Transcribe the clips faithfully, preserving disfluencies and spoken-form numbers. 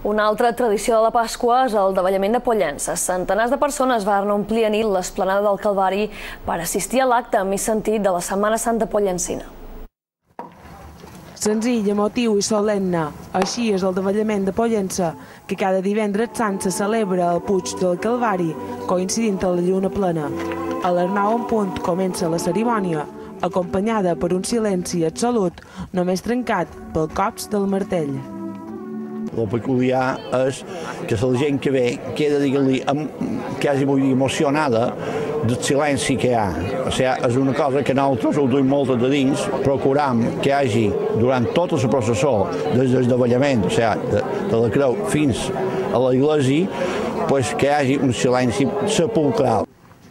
Una altra tradició de la Pasqua és el davallament de Pollença. Centenars de persones van omplir a nit l'esplanada del Calvari per assistir a l'acte amb més sentit de la Setmana Santa pollencina. Senzill, emotiu i solemne. Així és el davallament de Pollença, que cada divendres sant se celebra al Puig del Calvari, coincidint amb la lluna plena. A les nou en punt comença la cerimònia, acompanyada per un silenci absolut, només trencat pel cops del martell. El peculiar és que la gent que ve queda, digue-li, quasi emocionada del silenci que hi ha. O sigui, és una cosa que nosaltres ho duim molt de dins, procuram que hi hagi, durant tota la processó, des del davallament, o sigui, de, de la creu fins a l'església, pues, que hi hagi un silenci sepulcral.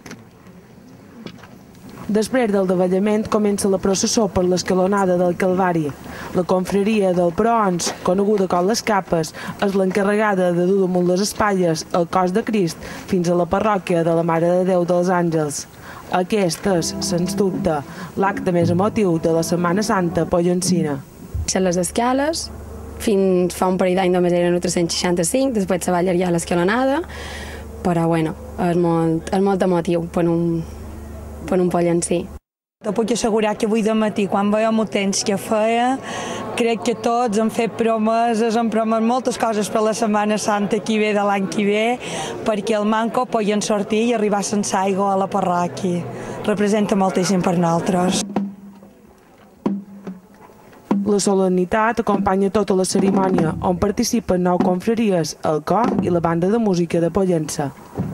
Després del davallament comença la processó per l'escalonada del Calvari. La confraria del Prohons, coneguda com les Capes, és l'encarregada de dur damunt les espatlles el cos de Crist fins a la parròquia de la Mare de Déu dels Àngels. Aquest és, sens dubte, l'acte més emotiu de la Setmana Santa pollencina. A les escales, fins fa un parell d'any només eren tres-cents seixanta-cinc, després se va allargar l'escalonada, però bueno, és molt, és molt emotiu per un, per un pollencí. Te puc assegurar que avui de matí, quan veiem el temps que feia, crec que tots hem fet promeses, hem promès moltes coses per la Setmana Santa que ve de l'any que ve, perquè el manco podien sortir i arribar sense aigua a la parròquia. Representa moltíssim per nosaltres. La solemnitat acompanya tota la cerimònia, on participen nou confraries, el cor i la banda de música de Pollença.